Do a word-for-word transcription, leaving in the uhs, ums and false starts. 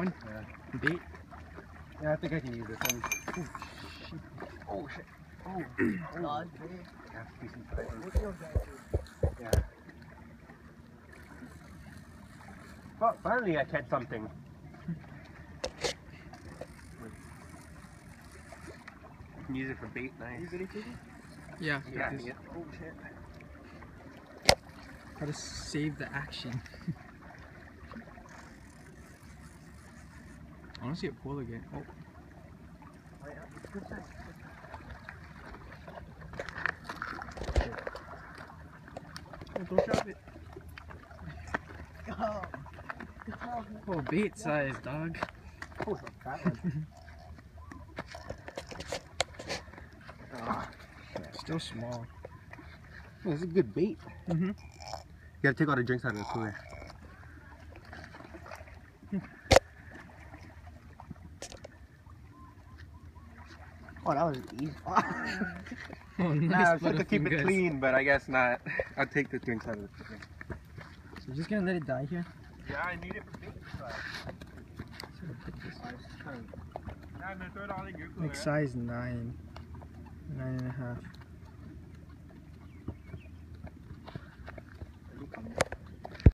one? Yeah. Bait? Yeah, I think I can use this one. Oh shit. Oh shit. Oh. God, Yeah, decent size one. what's your guy? Yeah. Well, finally I catch something. I can use it for bait, nice. You ready, Katie? Yeah. Yeah, Just yeah. Oh shit. gotta save the action. I want to see it pull again. Oh. Oh, yeah, it's good size. Oh, don't drop it. Oh. Oh. Oh, bait size, dog. Oh, it's a fat one. Ah, Still small. yeah, it's a good bait. Mm-hmm. You gotta take all the drinks out of the cooler. Oh, that was easy. Oh, nice. Nah, I was split supposed to of keep it fingers. clean, but I guess not. I'll take the drinks out of the cooler. So you're just gonna let it die here? Yeah, I need it for bait. Like size nine. Nine and a half.